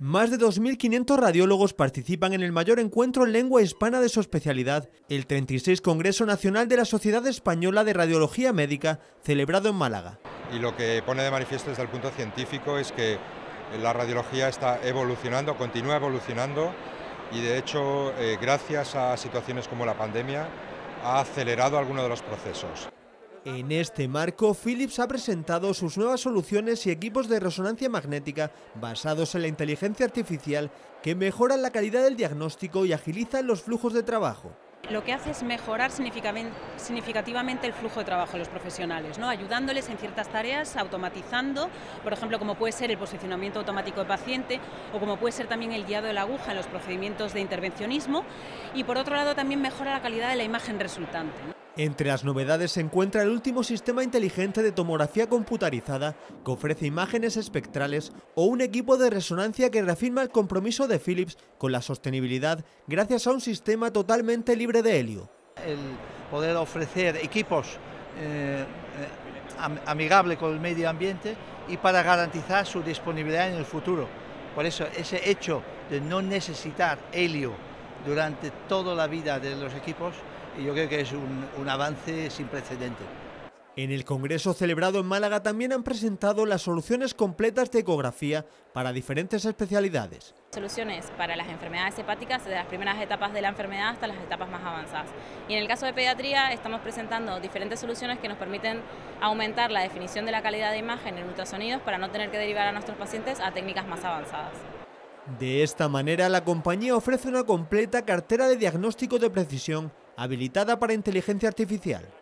Más de 2.500 radiólogos participan en el mayor encuentro en lengua hispana de su especialidad, el 36 Congreso Nacional de la Sociedad Española de Radiología Médica, celebrado en Málaga. Y lo que pone de manifiesto desde el punto científico es que la radiología está evolucionando, continúa evolucionando y de hecho, gracias a situaciones como la pandemia, ha acelerado algunos de los procesos. En este marco, Philips ha presentado sus nuevas soluciones y equipos de resonancia magnética basados en la inteligencia artificial que mejoran la calidad del diagnóstico y agilizan los flujos de trabajo. Lo que hace es mejorar significativamente el flujo de trabajo de los profesionales, ¿no? Ayudándoles en ciertas tareas, automatizando, por ejemplo, como puede ser el posicionamiento automático de paciente o como puede ser también el guiado de la aguja en los procedimientos de intervencionismo, y por otro lado también mejora la calidad de la imagen resultante, ¿no? Entre las novedades se encuentra el último sistema inteligente de tomografía computarizada que ofrece imágenes espectrales o un equipo de resonancia que reafirma el compromiso de Philips con la sostenibilidad gracias a un sistema totalmente libre de helio. El poder ofrecer equipos amigables con el medio ambiente y para garantizar su disponibilidad en el futuro. Por eso ese hecho de no necesitar helio durante toda la vida de los equipos, y yo creo que es un avance sin precedentes. En el congreso celebrado en Málaga también han presentado las soluciones completas de ecografía para diferentes especialidades. Soluciones para las enfermedades hepáticas desde las primeras etapas de la enfermedad hasta las etapas más avanzadas. Y en el caso de pediatría estamos presentando diferentes soluciones que nos permiten aumentar la definición de la calidad de imagen en ultrasonidos para no tener que derivar a nuestros pacientes a técnicas más avanzadas. De esta manera, la compañía ofrece una completa cartera de diagnóstico de precisión habilitada para inteligencia artificial.